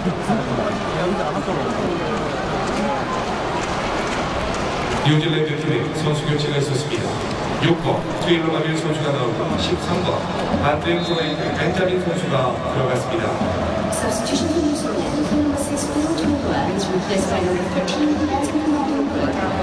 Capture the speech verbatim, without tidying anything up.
뉴질랜드 팀의 선수 교체가 있었습니다. 육 번 테일러 가빌 선수가 나오고 십삼 번 반대행 소레이트 벤자민 선수가 들어갔습니다. Substitution for New Zealand, number six, Phil Tooler is replaced by number thirteen, Benjamin Malcolm Cook.